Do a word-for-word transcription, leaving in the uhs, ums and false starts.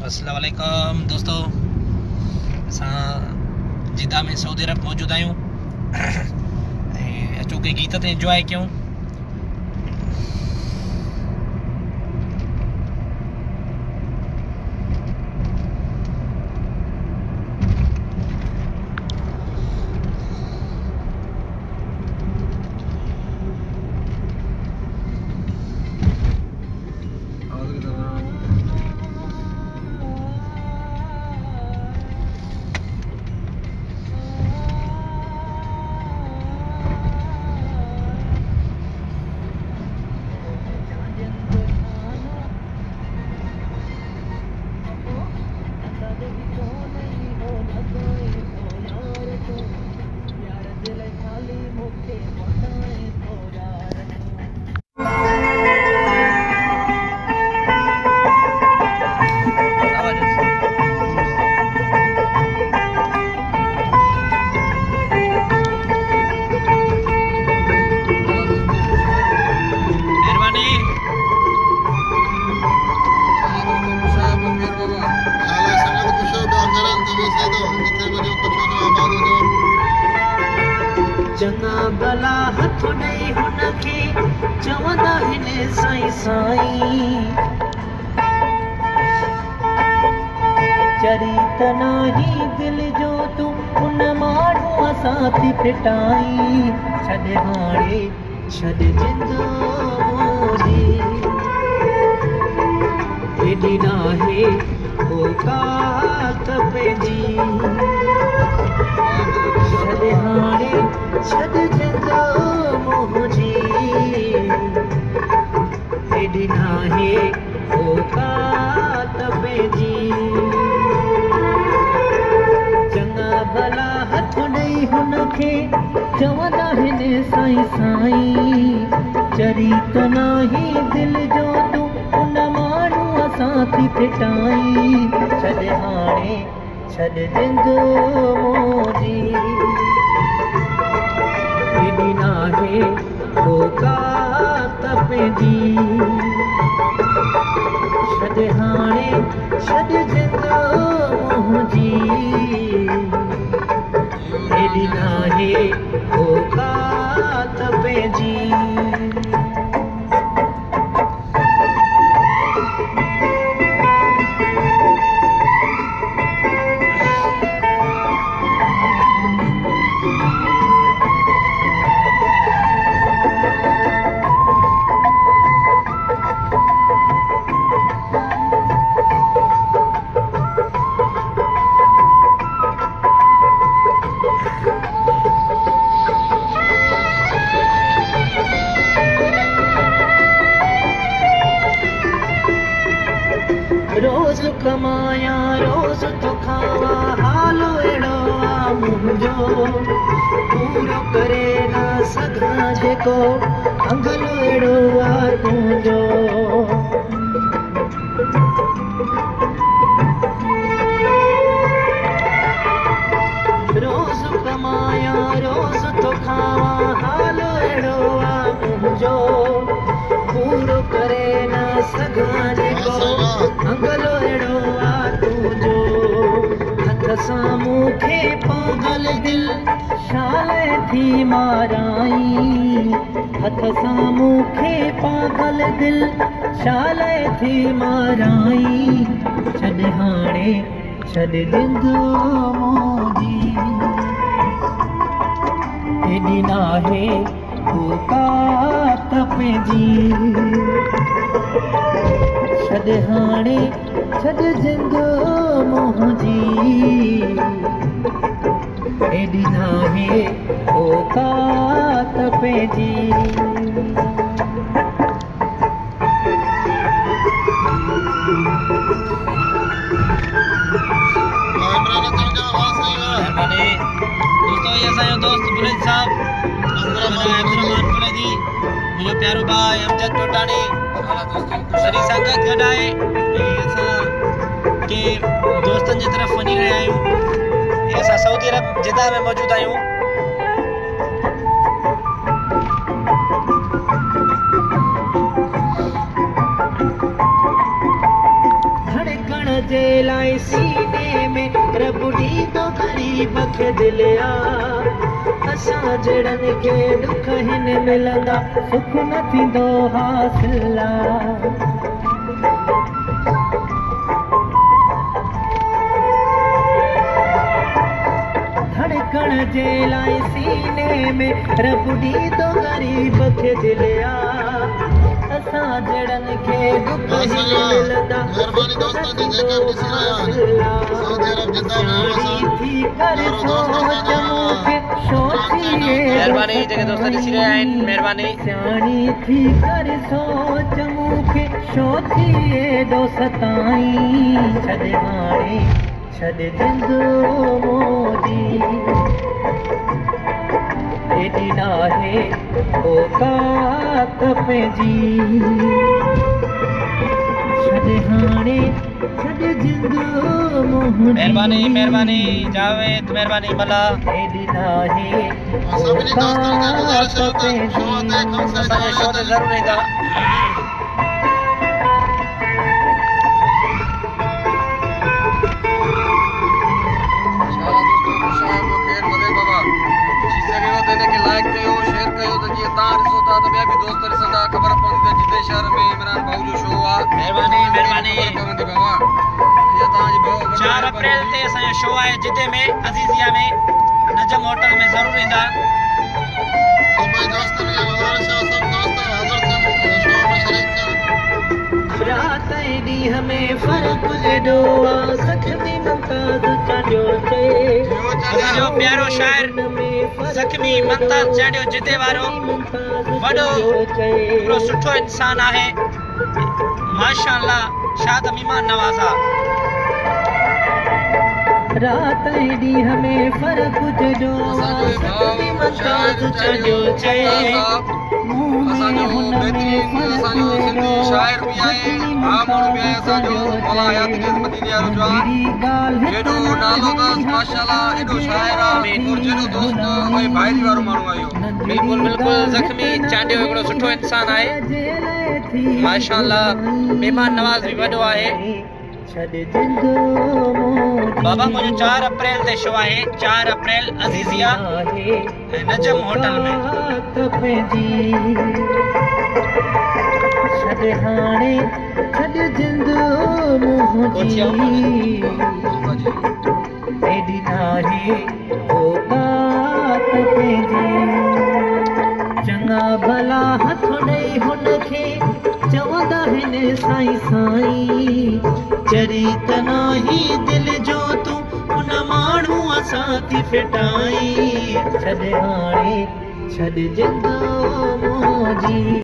अस्सलाम वालेकुम दोस्तों, असां जिद्दा में सऊदी अरब मौजूद आहियूं ऐं अचो के गीत ते इंजॉय कयूं। चङा भला हथ ॾेई हुनखे चवंदा हिन साईं साईं, चरी त नाही दिलि जो तूं उन माण्हू असां थी फिटाई। छॾ हाणे छॾ जिंदो मोरी, हेॾी नाहे औकात पंहिंजी। छॾ हाणे छॾ जिंदो मोहजी, हेॾी नाहे औकात पंहिंजी। चङा भला हथ ॾेई हुनखे चवंदा हिन साईं साईं, चरी त नाही दिलि जो तूं उन माण्हू असां थी फिटाई। छॾ हाणे छॾ जिंदो मोजी, हेॾी नाहे औकात पंहिंजी। छॾ हाणे छॾ जिंदो मोजी, हेॾी नाहे औकात पंहिंजी। रोज़ कमाया रोज़ तो खावा, हालो अहिड़ो आ मुंहिंजो, पूरो करे न सघां जेको अंगलो अहिड़ो आ तुंहिंजो। रोज़ कमाया रोज़ तो खावा, हालो अहिड़ो आ मुंहिंजो, पूरो करे न सघां जेको अंगलो अहिड़ो आ तुंहिंजो। हथ सां मूंखे पागल दिलि शाले थी माराई, हथ सां मूंखे पागल दिलि शाले थी माराई। छॾ हाणे छॾ जिंदो मोजी, हेॾी नाहे औकात पंहिंजी। छॾ हाणे छॾ जिंदो मोहजी, हेॾी नाहे औकात पंहिंजी। दोस्तों ये असांजो दोस्त बुलेद साहब, अब्दुर्रहमान कुलैदी, मुंहिंजो प्यारो भाउ अमजद टोटाणी सरी सां गॾु गॾु आहे। ऐं असां के दोस्तनि जे तरफ़ वञी रहिया आहियूं ऐं असां सऊदी अरब जिद्दा में मौजूदु आहियूं। जे लाइ सीने में रब ॾींदो ग़रीब खे दिलिया असां जहिड़नि खे दुख हिन मिलंदा सुख न थींदो हासिल धड़कण जे लाइ सीने में रब ॾींदो ग़रीब खे दिलिया असां जहिड़नि खे दुख हिन मिलंदा महिरबानी दोस्तनि जी जेके बि ॾिसी रहिया आहिनि सऊदी अरब जिद्दा में महिरबानी जेके दोस्त ॾिसी रहिया आहिनि महिरबानी सियाणी थी कर सोच मूंखे छो थी एॾो सताईं छॾ हाणे छॾ जिंदो मोजी एॾी नाहे औकात पंहिंजी छॾ हाणे छॾ जिंदो मोजी महिरबानी महिरबानी जावेद महिरबानी मला एॾी नाहे सभिनी दोस्तनि खे गुज़ारिश आहे त शो ते कम से असांजे शो ते ज़रूरु ईंदा लाइक कयो शेयर कयो त जीअं तव्हां ॾिसो था त ॿिया बि दोस्त ॾिसंदा ख़बर पवंदी त जिते शहर में इमरान भाऊ जो शो आहे महिरबानी महिरबानी पवंदी बाबा इहा तव्हांजी चार अप्रैल ते असांजो शो आहे जिते में अज़ीज़िया में नजम होटल में ज़रूरु ईंदा सभई दोस्तनि खे गुज़ारिश आहे सभु दोस्त हाज़िर थियनि शो में शरीक थियनि रात ॾींहं में फ़र्क़ एॾो आहे ज़ख़्मी मुमताज़ काॾियो चए असांजो प्यारो शाइर ज़ख़्मी मुमताज़ चढ़ियो जिते वारो वॾो हिकिड़ो सुठो इंसान आहे माशाअल्लाह छा त महिमान नवाज़ा रात ॾींहं में फ़र्क़ एॾो आहे ज़ख़्मी मुमताज़ चढ़ियो चए असांजो बेहतरीन असांजो सिंधी शाइर बि आहे आमूर बि आहे असांजो मौला हयाती मदीने वारो जो आहे एॾो नालो अथसि माशाअल्लाह एॾो शाइर आहे और जहिड़ो दोस्त कोई भाइरी वारो माण्हू आहे इहो बिल्कुलु बिल्कुलु ज़ख़्मी चांडियो हिकिड़ो सुठो इंसान आहे माशाअल्लाह महिमान नवाज़ बि वॾो आहे बाबा मुंहिंजो चार अप्रैल ते शो आहे चार अप्रैल अज़ीज़िया ऐं नजम होटल में छॾ हाणे छॾ जिंदो मोजी एॾी नाहे औकात पंहिंजी चङा भला हथ ॾेई हुनखे चवंदा आहिनि साईं साईं चरी त नाही दिलि जो तूं उन माण्हू असां थी फिटाई छॾ हाणे छॾ जिंदो मोजी